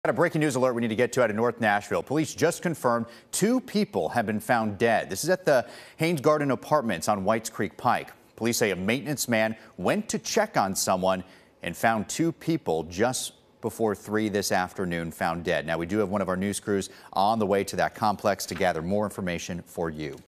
Got a breaking news alert we need to get to out of North Nashville. Police just confirmed 2 people have been found dead. This is at the Haynes Garden Apartments on Whites Creek Pike. Police say a maintenance man went to check on someone and found 2 people just before 3 this afternoon found dead. Now, we do have one of our news crews on the way to that complex to gather more information for you.